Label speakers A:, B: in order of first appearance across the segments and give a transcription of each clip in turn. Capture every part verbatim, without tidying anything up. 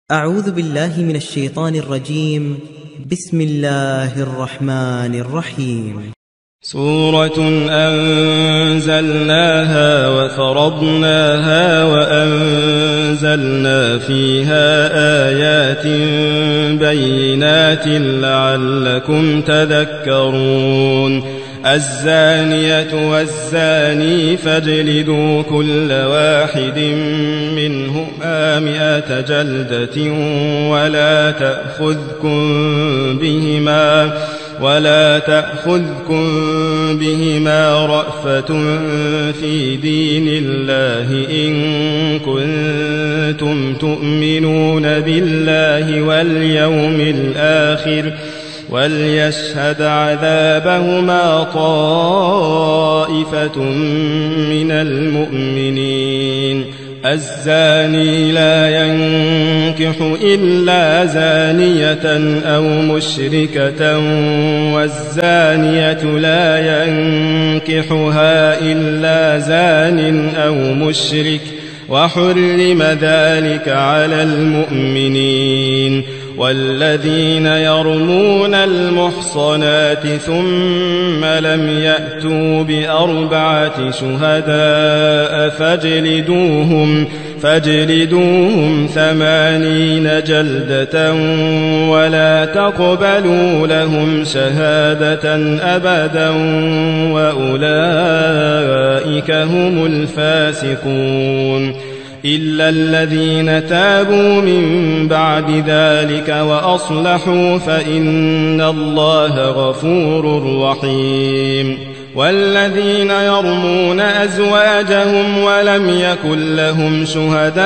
A: أعوذ بالله من الشيطان الرجيم. بسم الله الرحمن الرحيم.
B: سورة أنزلناها وفرضناها وأنزلنا فيها آيات بينات لعلكم تذكرون. الزانية والزاني فاجلدوا كل واحد منهما مئة جلدة ولا تأخذكم بهما ولا تأخذكم بهما رأفة في دين الله إن كنتم تؤمنون بالله واليوم الآخر وليشهد عذابهما طائفة من المؤمنين. الزاني لا ينكح إلا زانية أو مشركة والزانية لا ينكحها إلا زان أو مشرك وحرم ذلك على المؤمنين. والذين يرمون المحصنات ثم لم يأتوا بأربعة شهداء فاجلدوهم فاجلدوهم ثمانين جلدة ولا تقبلوا لهم شهادة أبدا وأولئك هم الفاسقون. إلا الذين تابوا من بعد ذلك وأصلحوا فإن الله غفور رحيم. والذين يرمون أزواجهم ولم يكن لهم شهداء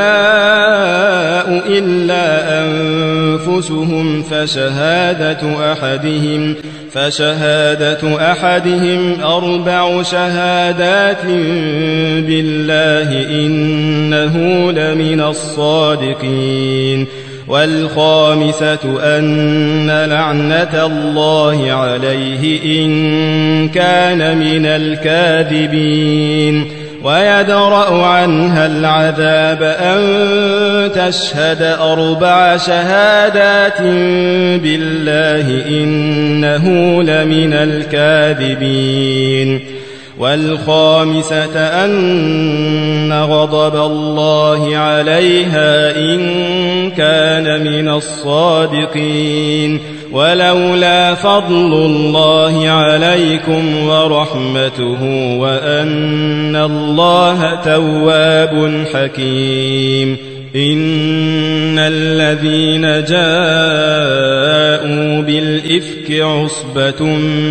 B: إلا أنفسهم فشهادة أحدهم فشهادة أحدهم أربع شهادات بالله إنه لمن الصادقين. والخامسة أن لعنة الله عليه إن كان من الكاذبين. ويدرأ عنها العذاب أن تشهد أربع شهادات بالله إنه لمن الكاذبين. والخامسة أن غضب الله عليها إن كان من الصادقين. ولولا فضل الله عليكم ورحمته وأن الله تواب حكيم. إن الذين جاءوا بالإفك عصبة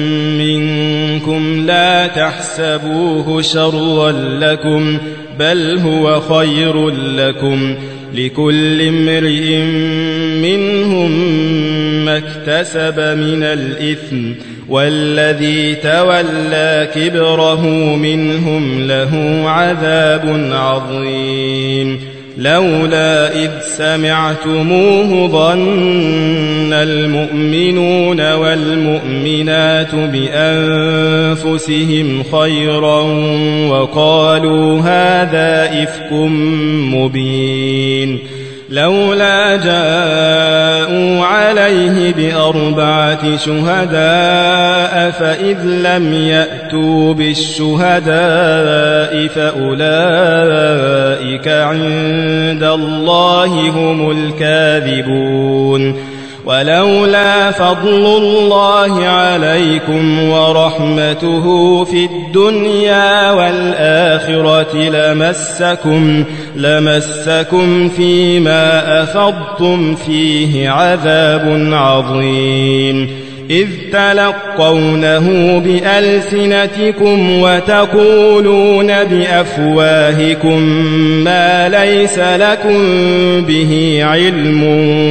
B: منكم لا تحسبوه شرا لكم بل هو خير لكم لكل امرئ منهم ما اكتسب من الإثم والذي تولى كبره منهم له عذاب عظيم. لولا إذ سمعتموه ظن المؤمنون والمؤمنات بأنفسهم خيرا وقالوا هذا إفك مبين. لولا جاءوا عليه بأربعة شهداء فإذ لم يأتوا بالشهداء فأولئك عند الله هم الكاذبون. ولولا فضل الله عليكم ورحمته في الدنيا والآخرة لمسكم لمسكم فيما أفضتم فيه عذاب عظيم. إذ تلقونه بألسنتكم وتقولون بأفواهكم ما ليس لكم به علم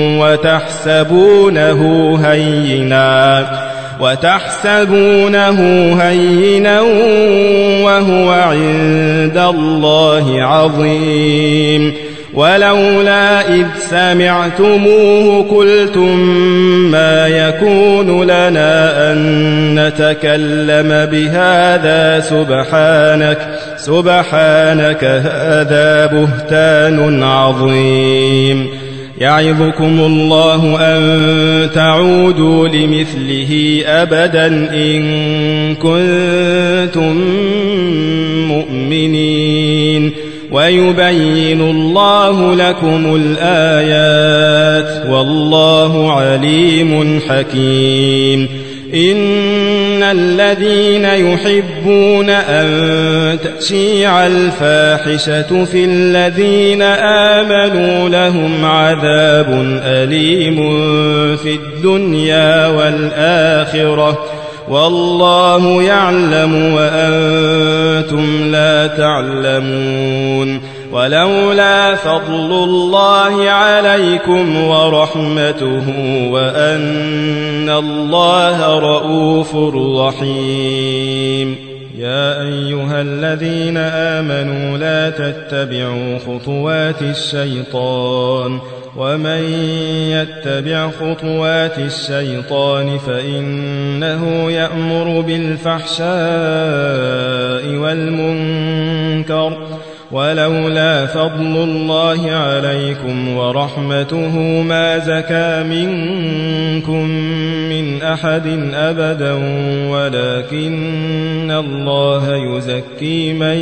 B: وتحسبونه هينا وتحسبونه هينا وهو عند الله عظيم. ولولا إذ سمعتموه قلتم ما يكون لنا أن نتكلم بهذا سبحانك سبحانك هذا بهتان عظيم. يعظكم الله أن تعودوا لمثله أبدا إن كنتم مؤمنين ويبين الله لكم الآيات والله عليم حكيم إن الذين يحبون أن تشيع الفاحشة في الذين آمنوا لهم عذاب أليم في الدنيا والآخرة والله يعلم وأنتم لا تعلمون ولولا فضل الله عليكم ورحمته وأن الله رؤوف رحيم يا أيها الذين آمنوا لا تتبعوا خطوات الشيطان ومن يتبع خطوات الشيطان فإنه يأمر بالفحشاء والمنكر ولولا فضل الله عليكم ورحمته ما زكى منكم من أحد أبدا ولكن الله يزكي من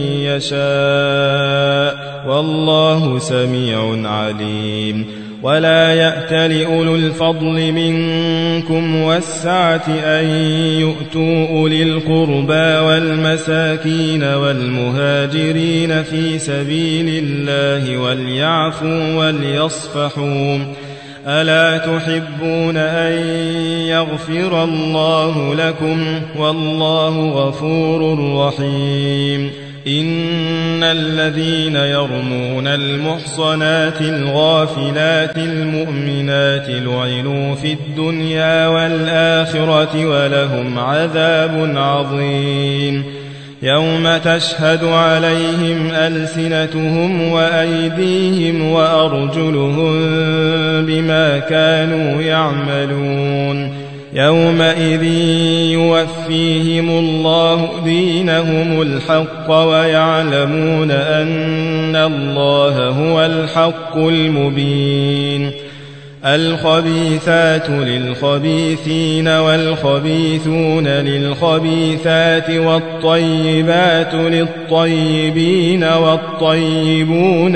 B: يشاء والله سميع عليم ولا يأتل أولو الفضل منكم والسعة أن يؤتوا أولي القربى والمساكين والمهاجرين في سبيل الله وليعفوا وليصفحوا ألا تحبون أن يغفر الله لكم والله غفور رحيم إن الذين يرمون المحصنات الغافلات المؤمنات لعنوا في الدنيا والآخرة ولهم عذاب عظيم يوم تشهد عليهم ألسنتهم وأيديهم وأرجلهم بما كانوا يعملون يومئذ يوفيهم الله دينهم الحق ويعلمون أن الله هو الحق المبين الخبيثات للخبيثين والخبيثون للخبيثات والطيبات للطيبين والطيبون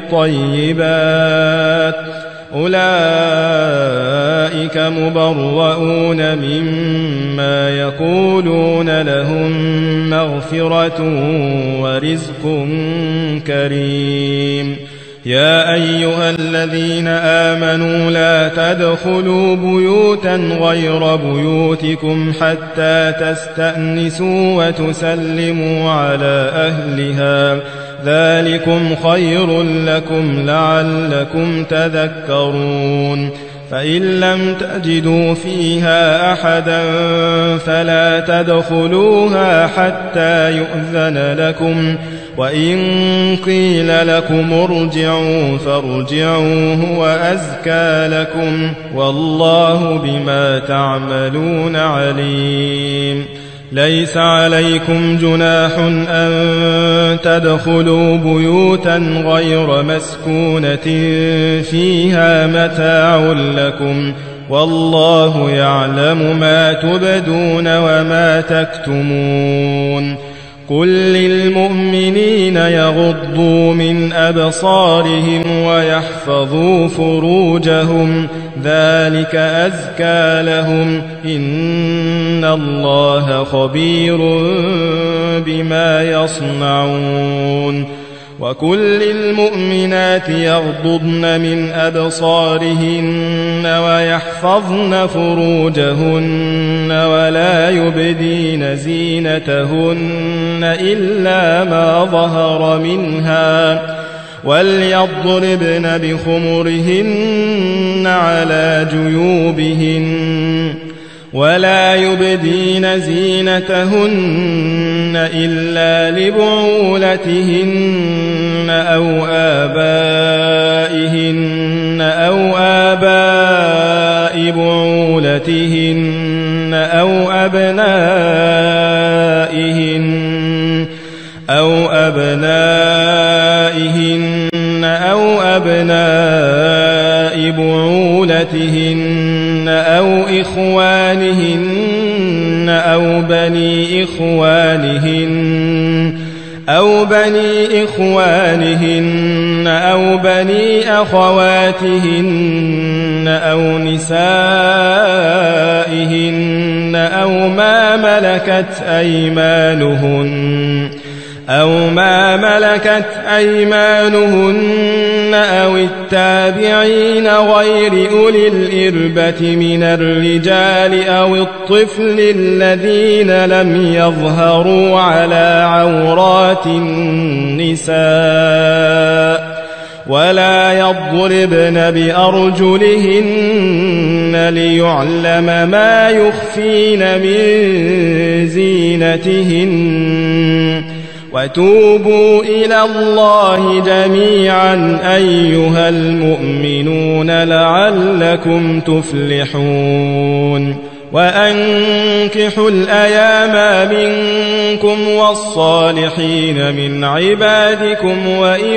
B: للطيبات أولئك مبرؤون مما يقولون لهم مغفرة ورزق كريم يا أيها الذين آمنوا لا تدخلوا بيوتا غير بيوتكم حتى تستأنسوا وتسلموا على أهلها ذلكم خير لكم لعلكم تذكرون فإن لم تجدوا فيها أحدا فلا تدخلوها حتى يؤذن لكم وإن قيل لكم ارجعوا فارجعوا هو أزكى لكم والله بما تعملون عليم ليس عليكم جناح أن تدخلوا بيوتا غير مسكونة فيها متاع لكم والله يعلم ما تبدون وما تكتمون قل للمؤمنين يغضوا من أبصارهم ويحفظوا فروجهم ذلك أزكى لهم إن الله خبير بما يصنعون وكل المؤمنات يغضضن من أبصارهن ويحفظن فروجهن ولا يبدين زينتهن إلا ما ظهر منها وليضربن بخمرهن على جيوبهن ولا يبدين زينتهن إلا لبعولتهن أو آبائهن أو آباء بعولتهن أو أبنائهن أو أبنائهن أو أبناء بعولتهن أو إخوانهن أو بني إخوانهن أو بني إخوانهن أو بني أخواتهن أو نسائهن أو ما ملكت أيمانهن أو ما ملكت أيمانهن أو التابعين غير أولي الإربة من الرجال أو الطفل الذين لم يظهروا على عورات النساء ولا يضربن بأرجلهن ليعلم ما يخفين من زينتهن وتوبوا إلى الله جميعا أيها المؤمنون لعلكم تفلحون وأنكحوا الأيام منكم والصالحين من عبادكم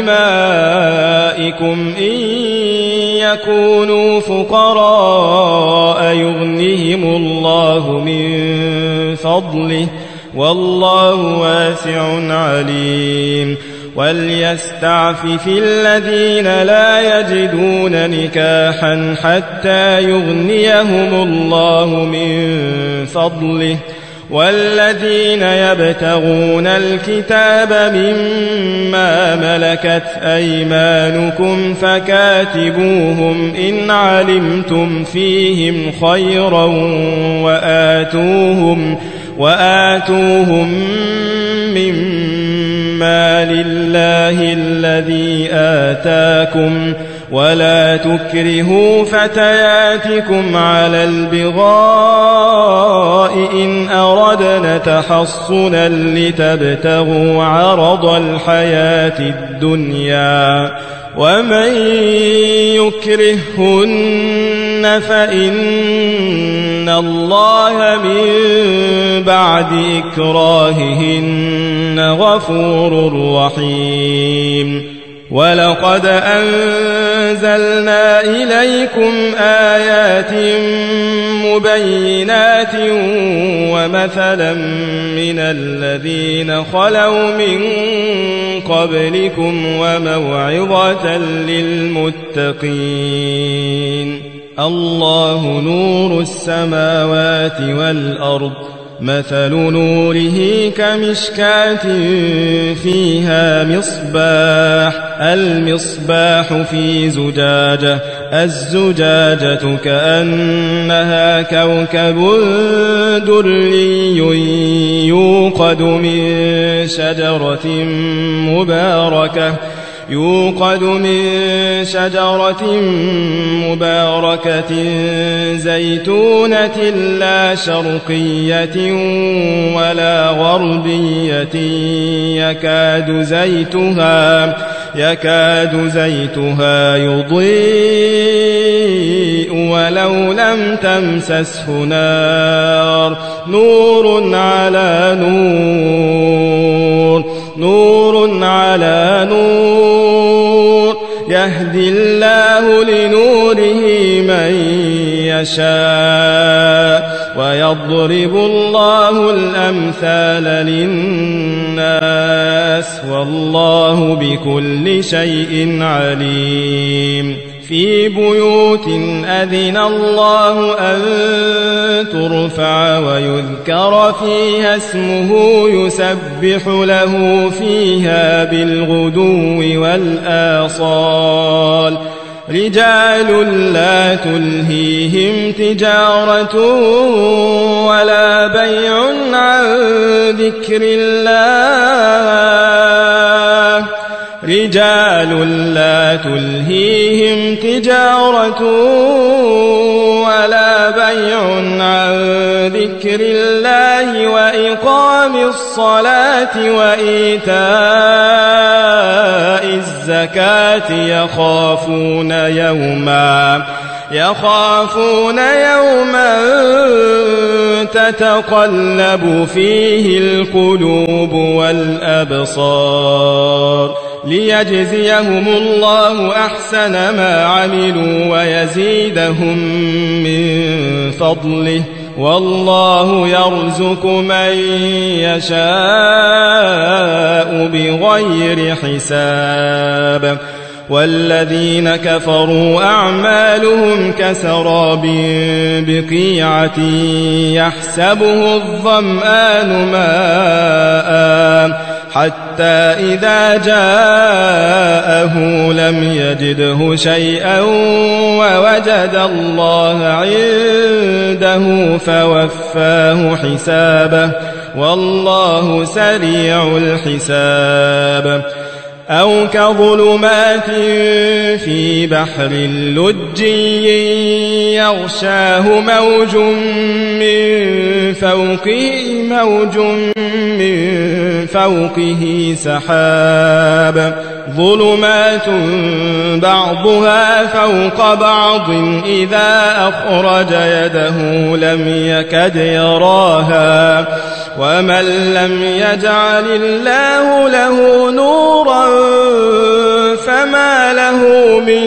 B: وإمائكم إن يكونوا فقراء يغنيهم الله من فضله والله واسع عليم وليستعفف الذين لا يجدون نكاحا حتى يغنيهم الله من فضله والذين يبتغون الكتاب مما ملكت أيمانكم فكاتبوهم إن علمتم فيهم خيرا وآتوهم وآتوهم مما لله الذي آتاكم ولا تكرهوا فتياتكم على البغاء إن أردنا تحصنا لتبتغوا عرض الحياة الدنيا ومن يكرهن فإن الله من بعد إكراههن غفور رحيم ولقد أنزلنا إليكم آيات مبينات ومثلا من الذين خلوا من قبلكم وموعظة للمتقين الله نور السماوات والأرض مثل نوره كمشكاة فيها مصباح المصباح في زجاجة الزجاجة كأنها كوكب دري يوقد من شجرة مباركة يوقد من شجرة مباركة زيتونة لا شرقية ولا غربية يكاد زيتها يكاد زيتها يضيء ولو لم تمسسه نار نور على نور نور على نور يهدي الله لنوره من يشاء ويضرب الله الأمثال للناس والله بكل شيء عليم في بيوت أذن الله أن ترفع ويذكر فيها اسمه يسبح له فيها بالغدو والآصال رجال لا تلهيهم تجارة ولا بيع عن ذكر الله رجال لا تلهيهم تجارة ولا بيع عن ذكر الله وإقام الصلاة وإيتاء الزكاة يخافون يوما يخافون يوما تتقلب فيه القلوب والأبصار ليجزيهم الله أحسن ما عملوا ويزيدهم من فضله والله يرزق من يشاء بغير حساب. والذين كفروا أعمالهم كسراب بقيعة يحسبه الظمآن ماء حتى إذا جاءه لم يجده شيئا ووجد الله عنده فوفاه حسابه والله سريع الحساب. أو كظلمات في بحر لجي يغشاه موج من فوقه موج من فوقه سحاب ظلمات بعضها فوق بعض إذا أخرج يده لم يكد يراها ومن لم يجعل الله له نورا فما له من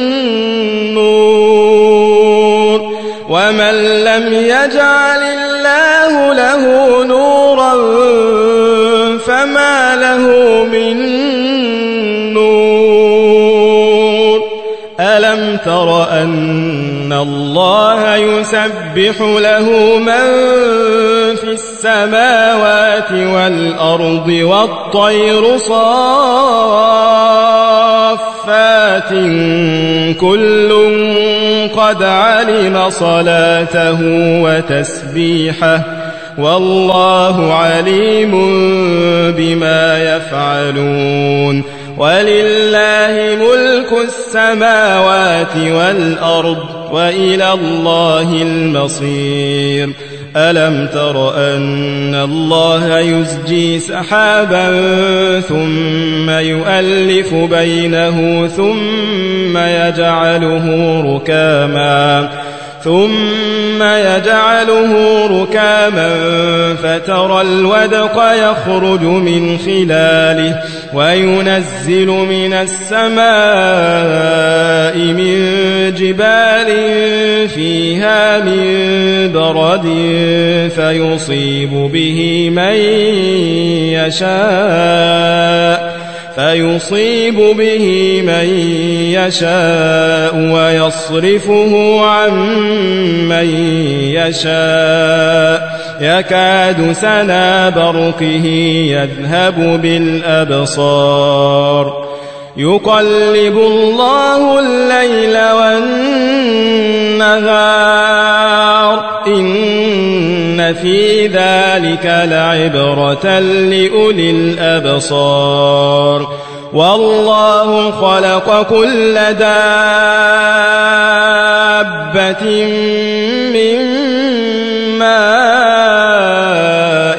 B: نور ومن لم يجعل الله له نورا فما له من نور. ألم تر أن الله يسبح له من في السماوات والأرض والطير صافات كل قد علم صلاته وتسبيحه والله عليم بما يفعلون. ولله ملك السماوات والأرض وإلى الله المصير. ألم تر أن الله يزجي سحابا ثم يؤلف بينه ثم يجعله ركاما ثم يجعله ركاما فترى الودق يخرج من خلاله وينزل من السماء من جبال فيها من برد فيصيب به من يشاء فيصيب به من يشاء ويصرفه عن من يشاء يكاد سنا برقه يذهب بالأبصار. يقلب الله الليل والنهار إن في ذلك لعبرة لأولي الأبصار. والله خلق كل دابة من ماء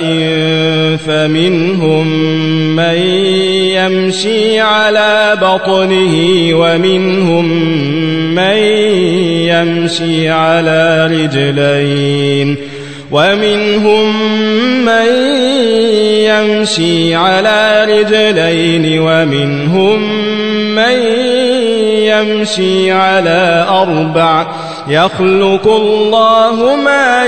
B: فمنهم من يمشي على بطنه ومنهم من يمشي على رجلين ومنهم من يمشي على رجلين ومنهم من يمشي على أربع يخلق الله ما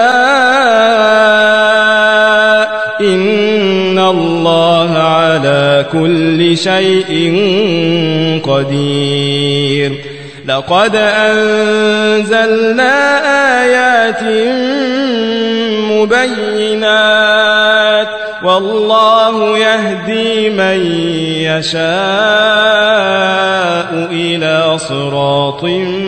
B: يشاء إن الله على كل شيء قدير. لقد أنزلنا آيات مبينات والله يهدي من يشاء إلى صراط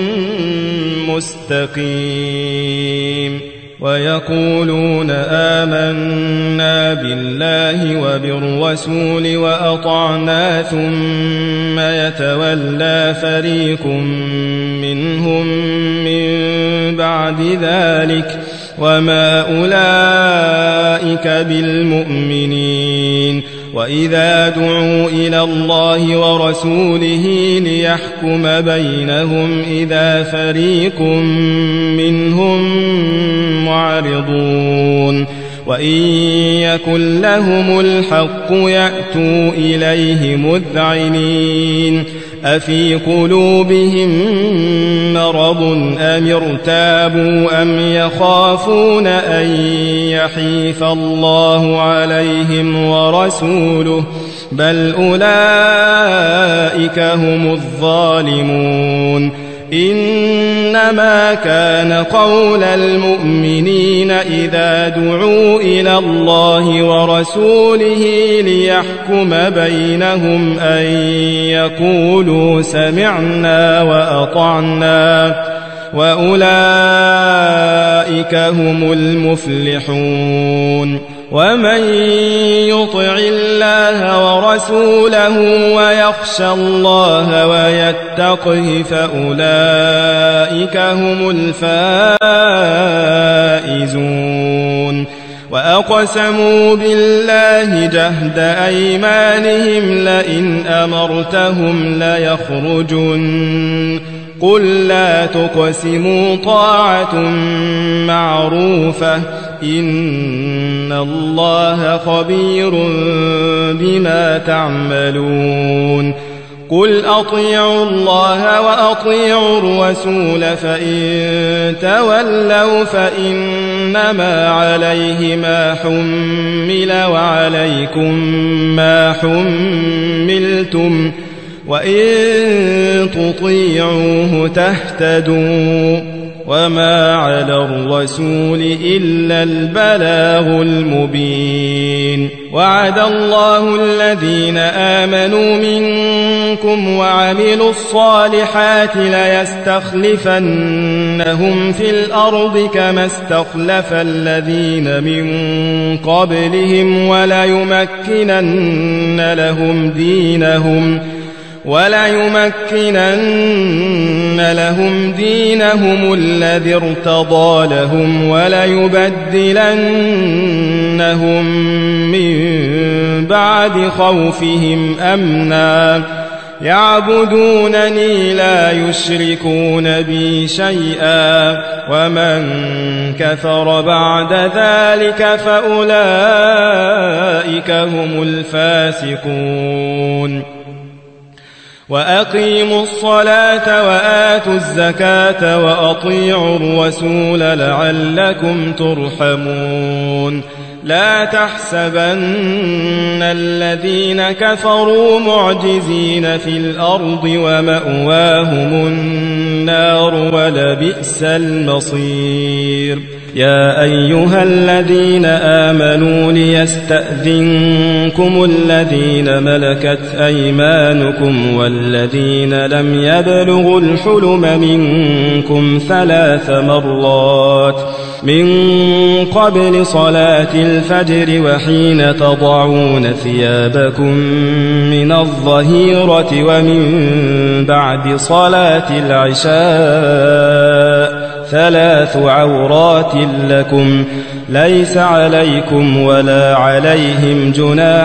B: مستقيم. ويقولون آمنا بالله وبالرسول وأطعنا ثم يتولى فريق منهم من بعد ذلك وما أولئك بالمؤمنين. وإذا دعوا إلى الله ورسوله ليحكم بينهم إذا فريق منهم معرضون. وإن يكن لهم الحق يأتوا إليه مذعنين أفي قلوبهم مرض أم ارتابوا أم يخافون أن يحيف الله عليهم ورسوله بل أولئك هم الظالمون إنما كان قول المؤمنين إذا دعوا إلى الله ورسوله ليحكم بينهم أن يقولوا سمعنا وأطعنا وأولئك هم المفلحون ومن يطع الله ورسوله ويخشى الله ويتقه فأولئك هم الفائزون وأقسموا بالله جهد أيمانهم لئن أمرتهم ليخرجن قل لا تقسموا طاعة معروفة إن الله خبير بما تعملون قل أطيعوا الله وأطيعوا الرسول فإن تولوا فإنما عليه ما حمل وعليكم ما حملتم وإن تطيعوه تهتدوا وما على الرسول إلا البلاغ المبين وعد الله الذين آمنوا منكم وعملوا الصالحات ليستخلفنهم في الأرض كما استخلف الذين من قبلهم وليمكنن لهم دينهم وليمكنن لهم دينهم الذي ارتضى لهم وليبدلنهم من بعد خوفهم أمنا يعبدونني لا يشركون بي شيئا ومن كفر بعد ذلك فأولئك هم الفاسقون وأقيموا الصلاة وآتوا الزكاة وأطيعوا الرسول لعلكم ترحمون لا تحسبن الذين كفروا معجزين في الأرض ومأواهم النار ولبئس المصير يا أيها الذين آمنوا ليستأذنكم الذين ملكت أيمانكم والذين لم يبلغوا الحلم منكم ثلاث مرات من قبل صلاة الفجر وحين تضعون ثيابكم من الظهيرة ومن بعد صلاة العشاء ثلاث عورات لكم ليس عليكم ولا عليهم جناح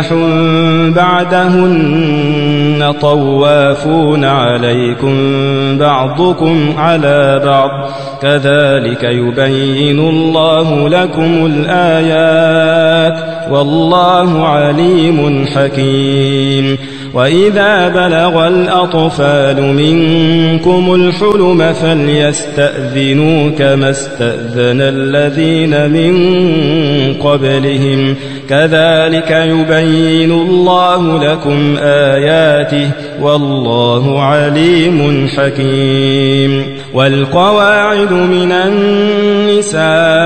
B: بعدهن طوافون عليكم بعضكم على بعض كذلك يبين الله لكم الآيات والله عليم حكيم وإذا بلغ الأطفال منكم الحلم فليستأذنوا كما استأذن الذين من قبلهم كذلك يبين الله لكم آياته والله عليم حكيم والقواعد من النساء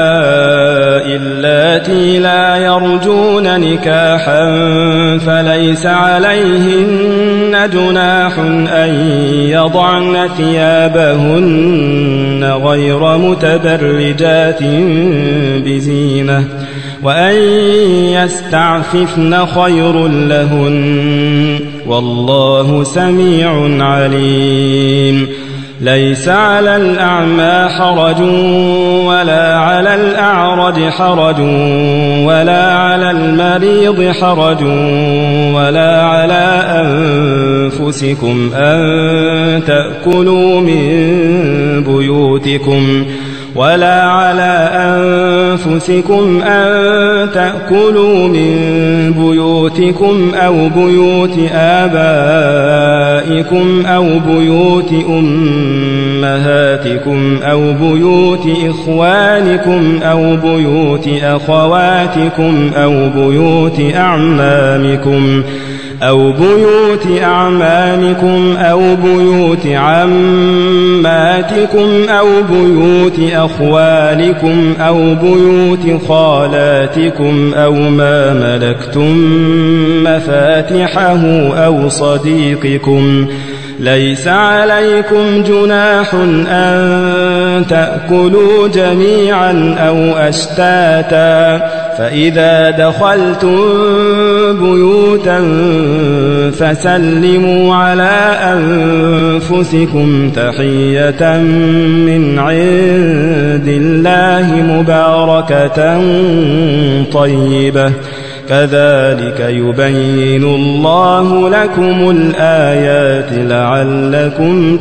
B: اللاتي لا يرجون نكاحا فليس عليهن جناح أن يضعن ثيابهن غير متبرجات بزينة وأن يستعففن خير لهن والله سميع عليم ليس على الأعمى حرج ولا على الأعرج حرج ولا على المريض حرج ولا على أنفسكم أن تأكلوا من بيوتكم ولا على أنفسكم أن تأكلوا من بيوتكم أو بيوت آبائكم أو بيوت أمهاتكم أو بيوت إخوانكم أو بيوت أخواتكم أو بيوت أعمامكم أو بيوت أعمامكم أو بيوت عماتكم أو بيوت أخوالكم أو بيوت خالاتكم أو ما ملكتم مفاتحه أو صديقكم. ليس عليكم جناح أن تأكلوا جميعا أو أشتاتا، فإذا دخلتم بيوتا فسلموا على أنفسكم تحية من عند الله مباركة طيبة، كذلك يبين الله لكم الآيات لعلكم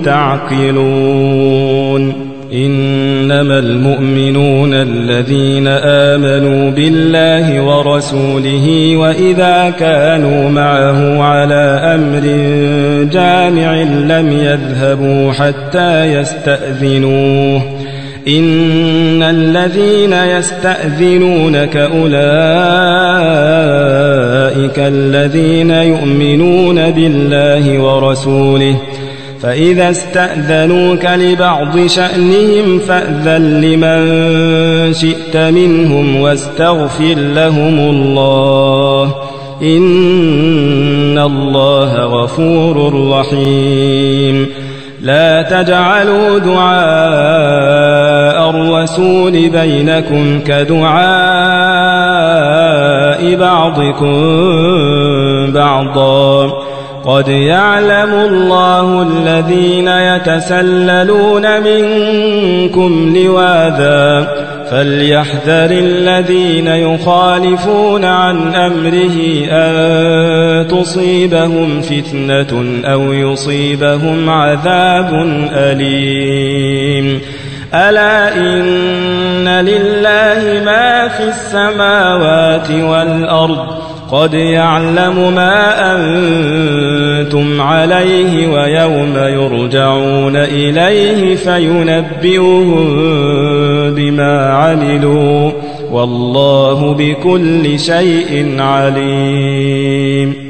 B: تعقلون. إنما المؤمنون الذين آمنوا بالله ورسوله وإذا كانوا معه على أمر جامع لم يذهبوا حتى يستأذنوه. إن الذين يستأذنونك أولئك الذين يؤمنون بالله ورسوله، فإذا استأذنوك لبعض شأنهم فأذن لمن شئت منهم واستغفر لهم الله، إن الله غفور رحيم. لا تجعلوا دعاء الرسول بينكم كدعاء بعضكم بعضا، قد يعلم الله الذين يتسللون منكم لواذا، فليحذر الذين يخالفون عن أمره أن تصيبهم فتنة أو يصيبهم عذاب أليم. ألا إن لله ما في السماوات والأرض، قد يعلم ما أنتم عليه ويوم يرجعون إليه فينبئهم بما عملوا، والله بكل شيء عليم.